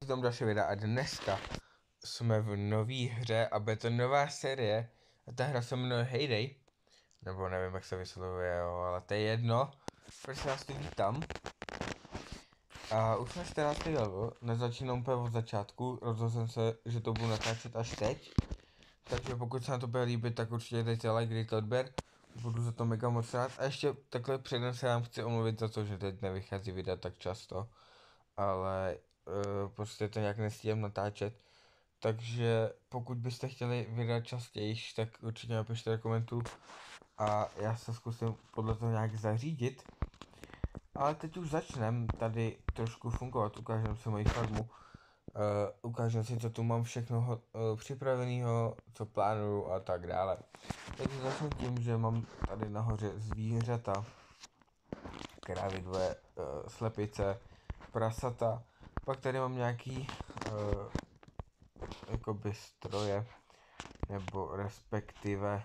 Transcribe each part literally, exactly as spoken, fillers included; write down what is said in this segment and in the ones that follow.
tomu další videa a dneska jsme v nové hře a bude to nová série a ta hra se jmenuje Hay Day, nebo nevím, jak se vyslovuje, jo, ale to je jedno, protože vás tu vítám. A už jsme čtrnáctý level, nezačínám úplně od začátku, rozhodl jsem se, že to budu natáčet až teď, takže pokud se na to bude líbit, tak určitě dejte like, dejte odběr, budu za to mega moc rád. A ještě takhle předem se vám chci omluvit za to, že teď nevychází videa tak často, ale uh, prostě to nějak nestíhám natáčet. Takže pokud byste chtěli vydat častěji, tak určitě napište do komentů a já se zkusím podle toho nějak zařídit. Ale teď už začneme tady trošku fungovat, ukážeme si moji farmu, uh, ukážeme si, co tu mám všechno uh, připraveného, co plánuju a tak dále. Takže začnu tím, že mám tady nahoře zvířata, krávy dvoje, uh, slepice, prasata, pak tady mám nějaký uh, jakoby stroje, nebo respektive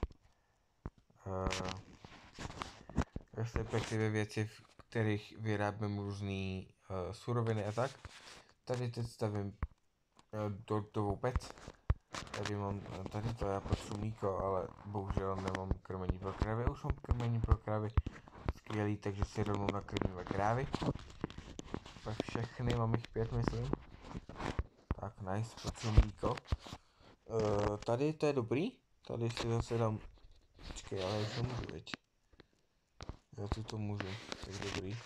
uh, respektive věci, v kterých vyrábím různé uh, suroviny a tak. Tady teď stavím uh, dortovou pec. Tady mám, tady to já potřebuji mlíko, ale bohužel nemám krmení pro krávy. Už mám krmení pro krávy skvělý, takže si rovnou nakrmíme krávy. Pak všechny, mám jich pět, myslím. Tak, nice, potřebuji mlíko. Uh, tady to je dobrý. Tady si zase dám. Počkej, ale už to můžu, veď. Já tu to můžu, tak dobrý.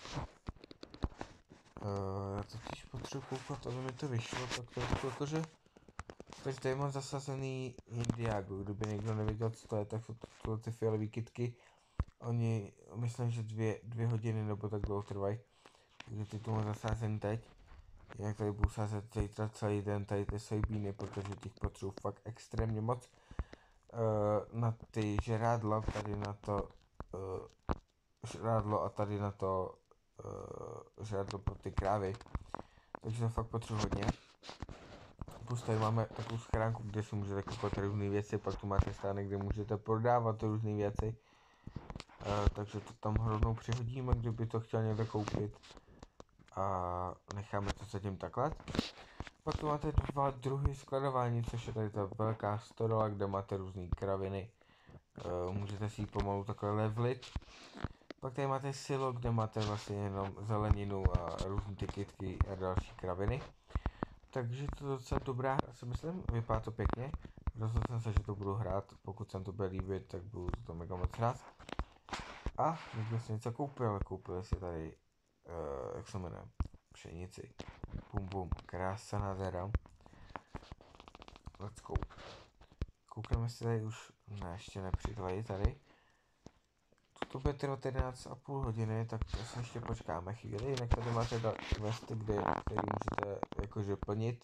Uh, já totiž potřebuji koukat, aby mi to vyšlo, tak to je jakože... Takže tady mám zasazený Indiago, kdyby někdo nevěděl, co to je, tak jsou to ty fialové kytky. Oni, myslím, že dvě, dvě hodiny nebo tak dlouho trvají. Takže ty tu mám zasazený teď. Jinak tady budu sázet zítra celý den tady ty sojbíny, protože těch potřebuji fakt extrémně moc. Uh, na ty žrádla, tady na to uh, žrádlo a tady na to uh, žrádlo pro ty krávy. Takže to fakt potřebuji hodně. Plus tady máme takovou schránku, kde si můžete koupit různé věci, pak tu máte stánek, kde můžete prodávat různé věci. Uh, takže to tam rovnou přihodíme, kdyby to chtěl někdo koupit. A necháme to zatím takhle. Pak tu máte dva druhy skladování, což je tady ta velká stodola, kde máte různé kraviny. Uh, můžete si ji pomalu takhle levlit. Pak tady máte silo, kde máte vlastně jenom zeleninu a různé ty kytky a další kraviny. Takže to je docela dobrá hra, si myslím, vypadá to pěkně. Rozhodl jsem se, že to budu hrát, pokud se to bude líbit, tak budu to mega moc rád. A někdo si něco koupil, koupil si tady, uh, jak se jmenuje, pšenici. Bum bum, krása nádhera. Let's go. Koukneme si tady už, ne, ještě nepřidlají tady. To bude trvat jedenáct a půl hodiny, tak to se ještě počkáme chvíli. Jinak tady máte questy, kde, který můžete jakože plnit.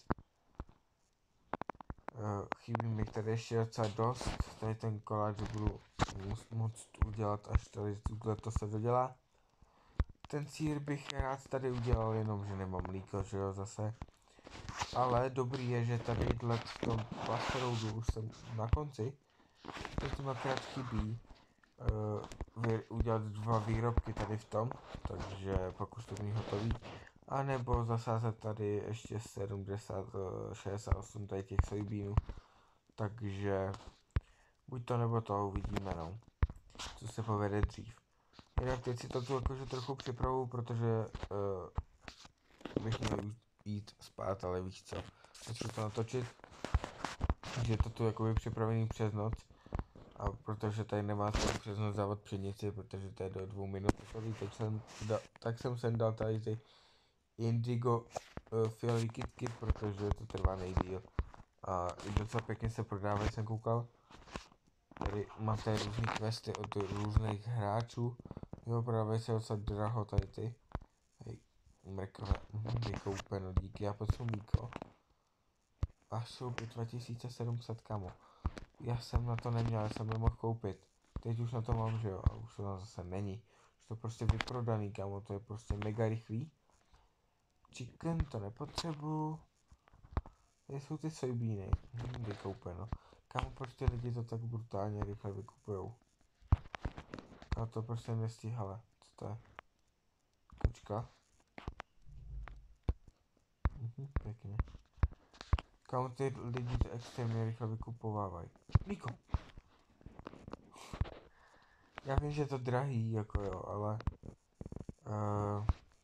Uh, chybí mi tady ještě docela dost. Tady ten koláč budu moct udělat, až tady to se dodělá. Ten sýr bych rád tady udělal, jenom že nemám mlíko, že jo, zase. Ale dobrý je, že tady v tom plasteroudu už jsem na konci. Teď mi akorát chybí uh, udělat dva výrobky tady v tom, takže pak už to není hotový. A nebo zasázet tady ještě sedmdesát, šedesát osm tady těch sojbínů. Takže buď to nebo to uvidíme, no. Co se povede dřív. Jinak teď si to tu jakože trochu připravu, protože uh, bych měl jít spát, ale víš co. Potřebuji to natočit. Takže je to tu jakoby připravený přes noc. A protože tady nemá smysl přes noc dávat pšenici, protože to je do dvou minut. Tak jsem, da, tak jsem sem dal tady ty indigo uh, fialový kitky, protože to trvá nejdýl. A docela pěkně se prodávají, jsem koukal. Tady máte různé questy od různých hráčů. Jo, prodávají se docela draho tady ty. Hej, mrkve, vykoupeno, díky, já potřebuji mlíko. Až jsou dva tisíce sedm set, kamo. Já jsem na to neměl, já jsem nemohl koupit. Teď už na to mám, že jo, a už to tam zase není. Už to prostě vyprodaný, kamo, to je prostě mega rychlý. Chicken to nepotřebuju. Tady jsou ty sojbíny, hm, vykoupeno. Kamo, proč ty lidi to tak brutálně rychle vykupujou? Já to prostě nestíhala, co to je? Kočka. Hm, pěkně. Kam ty lidi to extrémně rychle vykupovávají. Mlíko. Já vím, že je to drahý, jako jo, ale... Uh,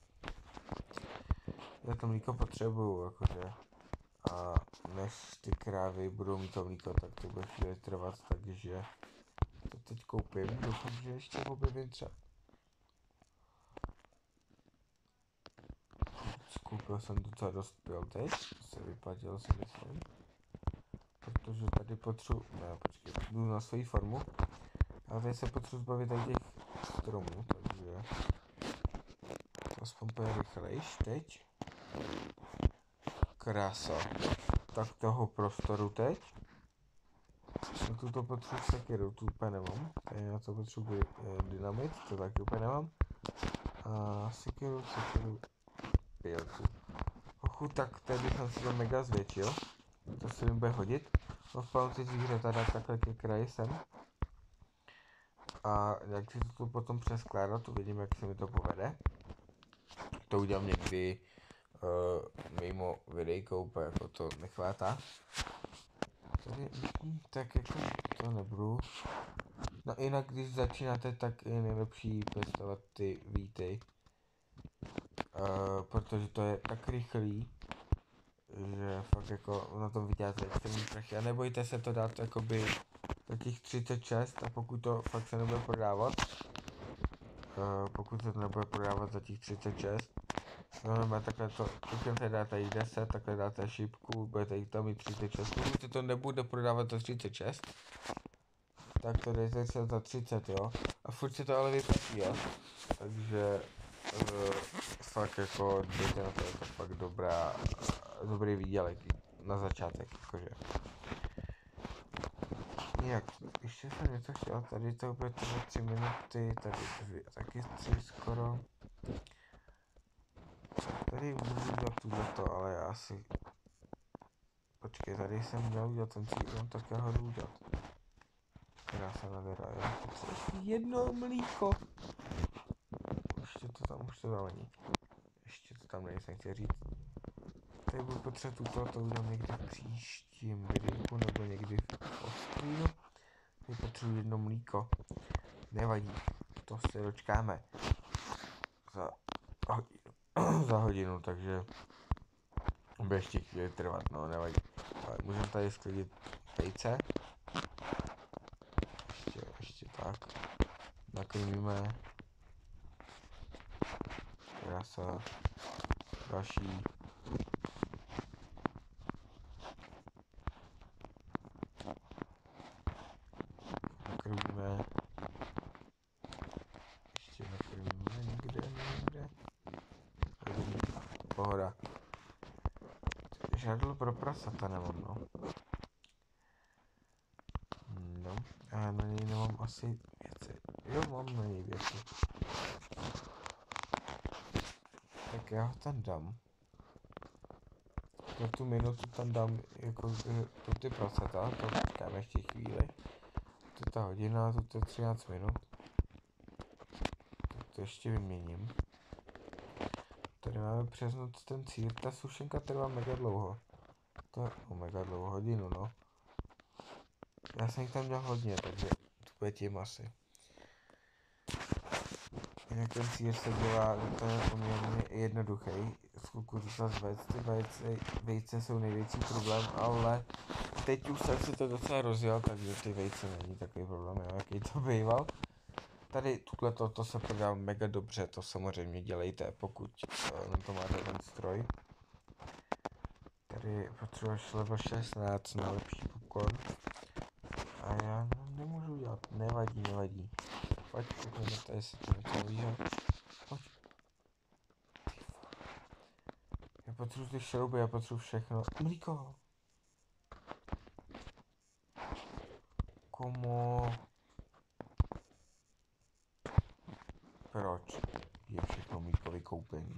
já to mlíko potřebuju, jakože. A než ty krávy budou mít to mlíko, tak to bude chvíli trvat, takže... To teď koupím, doufám, že ještě objevím třeba... Koupil jsem docela dost pil teď, se vyplatil si myslím. Protože tady potřebuji, ne počkej, jdu na svoji farmu. Ale tady se potřebuji zbavit tady těch stromů, takže... To aspoň bude rychlejš teď. Krása. Tak toho prostoru teď. Na tuto potřebuji sekiru, tu úplně nemám. Tady na to potřebuji eh, dynamit, to taky úplně nemám. A sekiru, sekiru, pělku. Ochu, tak tady jsem si to mega zvětšil. To se mi bude hodit. No v plánu ty zvířata dát takhle ke kraji sem. A jak si to tu potom přeskládat, uvidím, jak se mi to povede. To udělám někdy uh, mimo videjko, úplně jako to nechvátá. Tady, tak jako to nebudu. No jinak, když začínáte, tak je nejlepší pěstovat ty výtej. Uh, protože to je tak rychlý, že fakt jako na tom vyděláte extrémní prachy. A nebojte se to dát jakoby za těch třicet šest a pokud to fakt se nebude prodávat, uh, pokud se to nebude prodávat za těch třicet šest, no takhle to, pokud se dáte jich deset, takhle dáte šipku, budete jich tam mít třicet šest, pokud se to nebude prodávat za třicet šest, tak to dejte se za třicet, jo, a furt se to ale vyplatí, jo, takže uh, fakt jako dejte na to, je to fakt dobrá, dobrý výdělek na začátek, jakože. Jak, ještě jsem něco chtěl, tady to bude trvat tři minuty, tady dvě, taky tři skoro. Tady můžu udělat tohleto, ale já si... Počkej, tady jsem měl udělat ten cíl, tak já ho jdu udělat. Krása nádhera, jo. Potřebuji jedno mlíko. Ještě to tam, už to tam není. Ještě to tam nejsem chtěl říct. Tady budu potřebovat tuto, to udělám někdy v příštím videu, nebo někdy v ostřínu. Tady potřebuji jedno mlíko. Nevadí, to se dočkáme. Za hodinu, za hodinu, takže bude ještě chvíli trvat, no nevadí. Ale můžeme tady sklidit vejce. Ještě, ještě tak. Nakrmíme. Krása. Další. Nakrmíme. Ještě nakrmíme někde, někde. Pohoda. Žádlo pro prasata nemám, no. No, a na něj nemám asi věci. Jo, mám na něj věci. Tak já ho tam dám. Za tu minutu tam dám jako tu ty prasata, to počkáme ještě chvíli. To je ta hodina, to je třináct minut. Tak to ještě vyměním. Tady máme přes noc ten cíl, ta sušenka trvá mega dlouho. To je no, mega dlouho, hodinu, no. Já jsem jich tam dělal hodně, takže to bude tím asi. Jinak ten cíl se dělá, to je poměrně jednoduchý. Z kukuřica z vejce, ty vejce, vejce jsou největší problém, ale teď už jsem si to docela rozjel, takže ty vejce není takový problém, jo, jaký to býval. Tady tuhle to, to se prodá mega dobře, to samozřejmě dělejte, pokud uh, to máte ten stroj. Tady potřebuješ level šestnáct na lepší popcorn. A já nemůžu dělat, nevadí, nevadí. Pojď, koukněme tady, jestli to něco víš. Pojď. Já potřebuji ty šrouby, já potřebuji všechno. Mlíko. Komu? Proč je všechno mlíko vykoupený?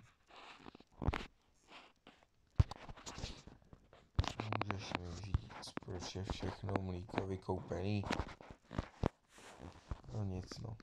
Můžeš mi říct, proč je všechno mlíko vykoupený? No nic, no.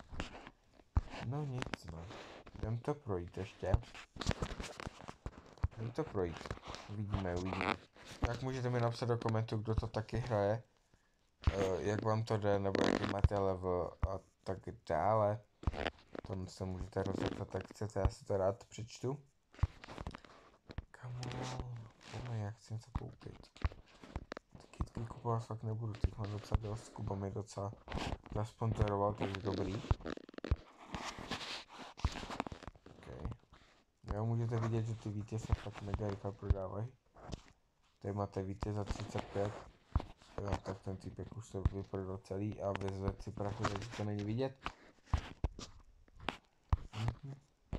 No nic, no. Jdem to projít ještě. Může to projít. Uvidíme, uvidíme. Tak můžete mi napsat do komentu, kdo to taky hraje. Uh, jak vám to jde, nebo jaký máte level a tak dále. To se můžete rozhodnout, tak chcete, já si to rád přečtu. Kamo, pojďme, já chci něco koupit. Ty kytky kupovat fakt nebudu, teď mám docela dost, Kuba mi docela zasponzoroval, takže dobrý. Okay. Jo, můžete vidět, že ty vítě se fakt mega rychle prodávají. Tady máte vítě za třicet pět. Jo, tak ten týpek už to vyprodal celý a vyzvedl si prachy, takže to není vidět. Mhm.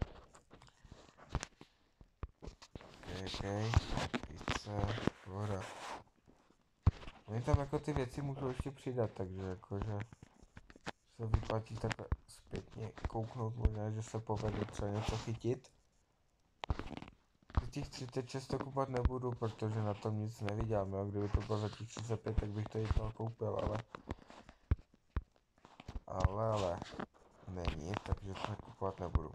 Ok, ok, pizza, voda. Oni tam jako ty věci můžou ještě přidat, takže jakože se vyplatí takhle zpětně kouknout, možná, že se povede třeba něco chytit. Těch třicet šest to kupovat nebudu, protože na tom nic nevydělám, jo. Kdyby to bylo za těch třicet pět, tak bych to i toho koupil, ale... Ale, ale... Není, takže to kupovat nebudu.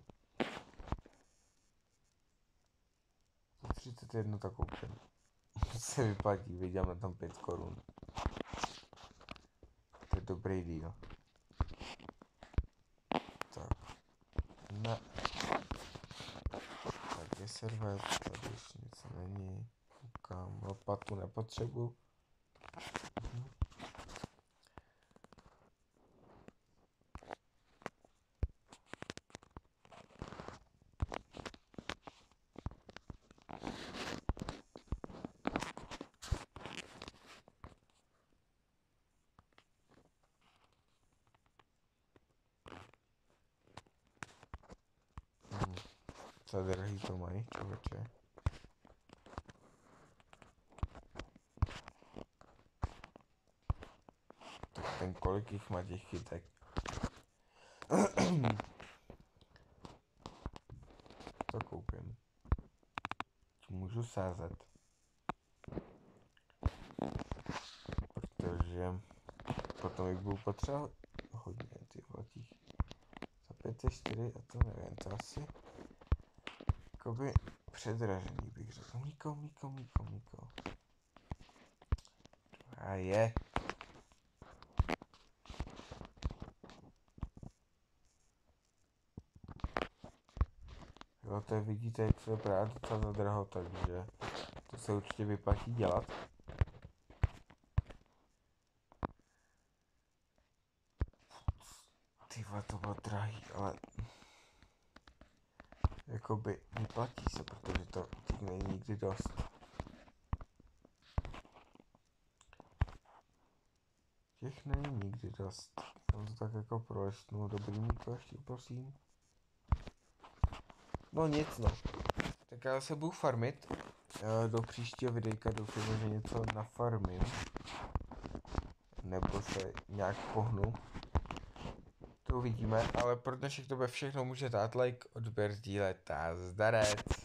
Za třicet jedna to koupím. Se vyplatí, vydělám na tom pět korun. To je dobrý deal. Tak. Ne. Tak je server, tady už nic není. Koukám, lopatu nepotřebuji. Mhm. Hmm. Co drahý to mají, člověče. Tak ten kolik jich má těch chytek. To koupím. Můžu sázet. Protože potom jich budu potřebovat hodně, ty velkých. Za pět set čtyři a to nevím, to asi jakoby předražený bych řekl. Mlíko, mlíko, mlíko, mlíko. A je. Jo, to je, vidíte, jak se je právě docela za draho, takže to se určitě vyplatí dělat. Ty vole, to bylo drahý, ale jakoby vyplatí se, protože to těch není nikdy dost. Těch není nikdy dost. Tam to tak jako prolesnu. Dobrý mít to ještě, prosím. No nic, no. Tak já se budu farmit. Do příštího videjka doufám, že něco nafarmím. Nebo se nějak pohnu. To uvidíme, ale pro dnešek to bude všechno. Můžete dát like, odběr, sdílet a zdarec.